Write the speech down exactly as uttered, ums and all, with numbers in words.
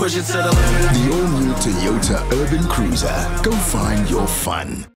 push it to the limit. The all-new Toyota Urban Cruiser. Go find your fun.